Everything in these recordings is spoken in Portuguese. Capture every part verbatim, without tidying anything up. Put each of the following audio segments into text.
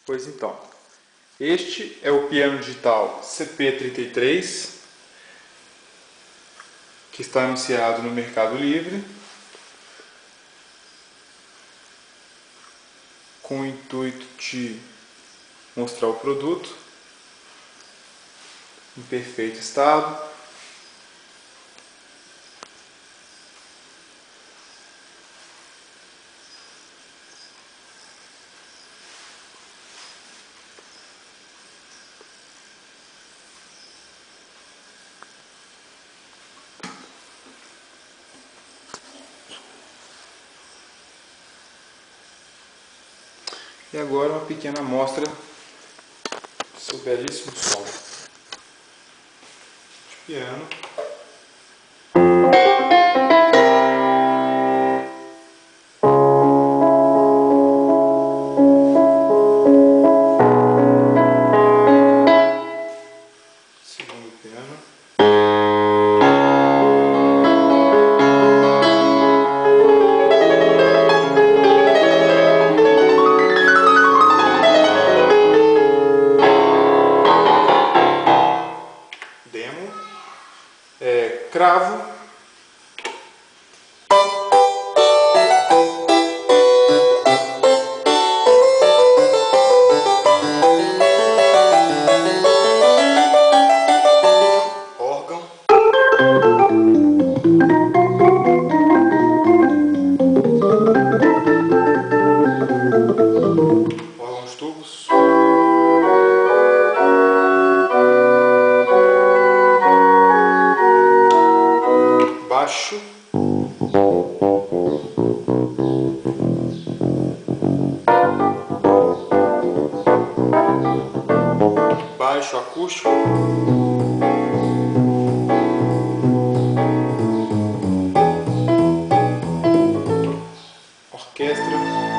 Pois então, este é o piano digital C P trinta e três, que está anunciado no Mercado Livre, com o intuito de mostrar o produto em perfeito estado. E agora uma pequena amostra do seu belíssimo som de piano. Segundo piano. Demo, é, cravo, órgão, órgão de tubos, baixo, baixo acústico, orquestra,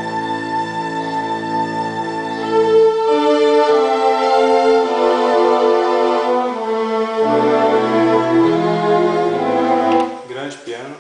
grande piano,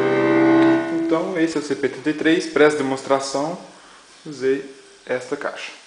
Então esse é o C P trinta e três, para essa demonstração usei esta caixa.